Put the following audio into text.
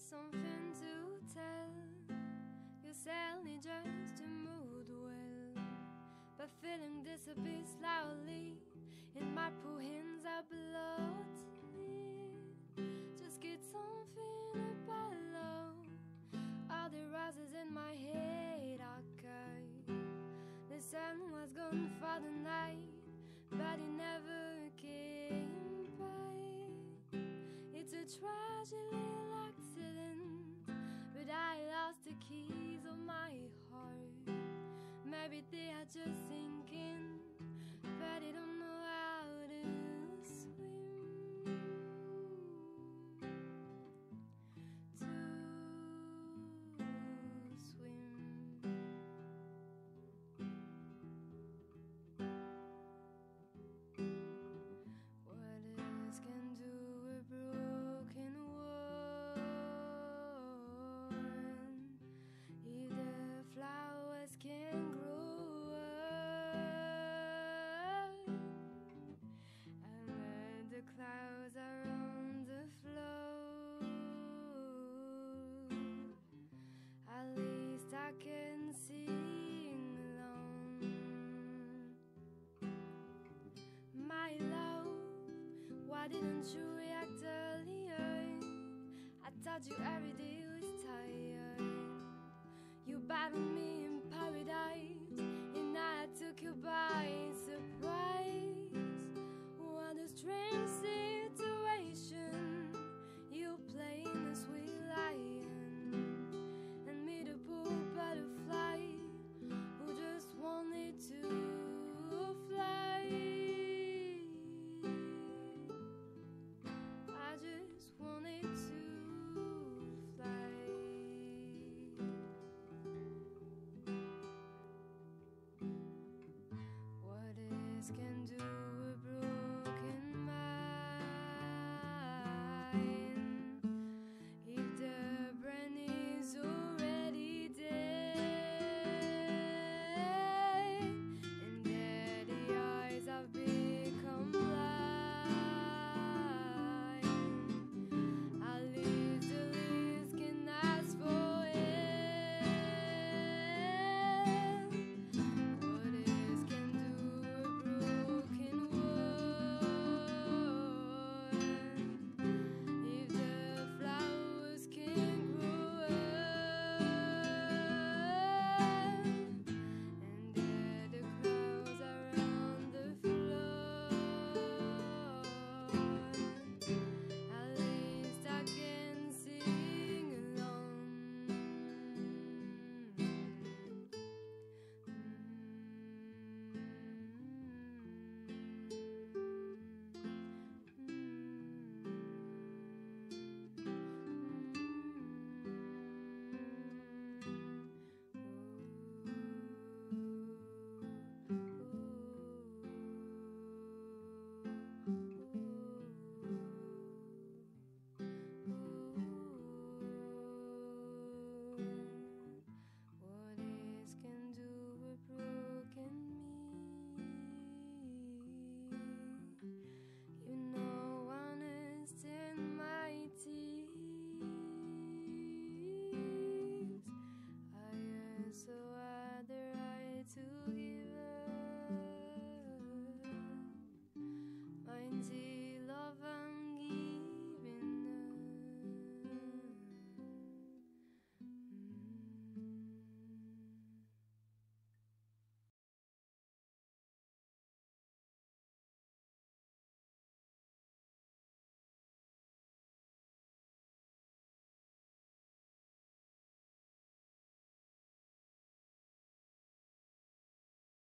something to tell. You sadly just to mood well, but feeling this a bit slowly. In my poor hands are bloated. Just get something about love. All the roses in my head are cut. The sun was gone for the night, but it never came back. It's a tragic little accident, but I lost the keys of my heart. Maybe they are just sinking, but they don't know how to swim. To swim. What else can do a broken world if the flowers can grow up and the clouds are on the floor? At least I can sing along. My love, why didn't you react earlier? I told you every day